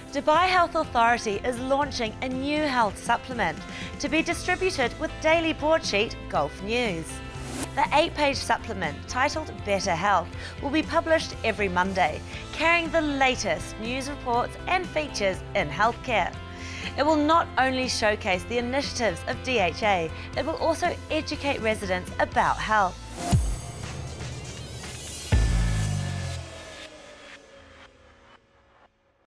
Dubai Health Authority is launching a new health supplement to be distributed with daily broadsheet Gulf News. The 8-page supplement, titled Better Health, will be published every Monday, carrying the latest news reports and features in healthcare. It will not only showcase the initiatives of DHA, it will also educate residents about health.